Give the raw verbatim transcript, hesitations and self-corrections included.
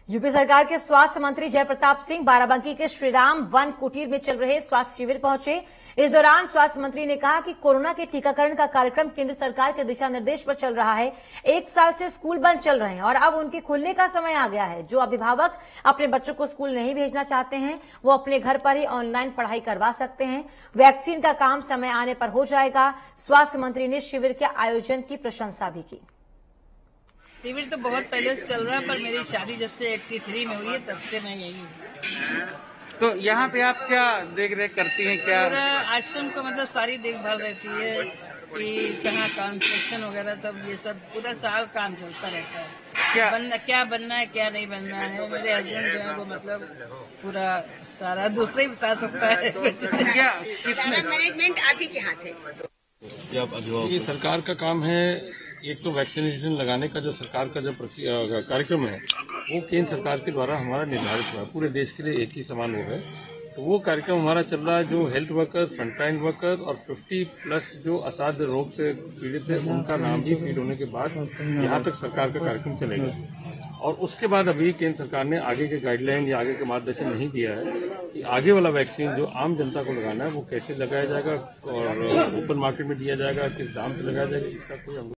UP सरकार के स्वास्थ्य मंत्री जय प्रताप सिंह बाराबंकी के श्रीराम वन कुटीर में चल रहे स्वास्थ्य शिविर पहुंचे। इस दौरान स्वास्थ्य मंत्री ने कहा कि कोरोना के टीकाकरण का कार्यक्रम केंद्र सरकार के दिशा निर्देश पर चल रहा है। एक साल से स्कूल बंद चल रहे हैं और अब उनके खुलने का समय आ गया है। जो अभिभावक अपने बच्चों को स्कूल नहीं भेजना चाहते हैं वो अपने घर पर ही ऑनलाइन पढ़ाई करवा सकते हैं। वैक्सीन का काम समय आने पर हो जाएगा। स्वास्थ्य मंत्री ने शिविर के आयोजन की प्रशंसा भी की। शिविर तो बहुत पहले से चल रहा है, पर मेरी शादी जब से तिरासी में हुई है तब से मैं यही हूँ। तो यहाँ पे आप क्या देख रेख करती हैं? क्या पूरा आश्रम को मतलब सारी देखभाल रहती है कि कहाँ कंस्ट्रक्शन वगैरह सब, ये सब पूरा साल काम चलता रहता है। क्या बनना क्या बनना है क्या नहीं बनना है, मेरे हस्बैंड जो है वो मतलब पूरा सारा दूसरा ही बता सकता है। क्या मैनेजमेंट आप ही के हाथ है? ये सरकार का काम है। एक तो वैक्सीनेशन लगाने का जो सरकार का जो कार्यक्रम है वो केंद्र सरकार के द्वारा हमारा निर्धारित हुआ है, पूरे देश के लिए एक ही समान हो गए। तो वो कार्यक्रम हमारा चल रहा है। जो हेल्थ वर्कर, फ्रंटलाइन वर्कर और पचास प्लस जो असाध्य रोग से पीड़ित है उनका नाम भी फीड होने के बाद यहाँ तक सरकार का कार्यक्रम चलेगा। और उसके बाद अभी केंद्र सरकार ने आगे के गाइडलाइन या आगे के मार्गदर्शन नहीं दिया है कि आगे वाला वैक्सीन जो आम जनता को लगाना है वो कैसे लगाया जाएगा और ओपन मार्केट में दिया जाएगा, किस दाम पे लगाया जाएगा, इसका कोई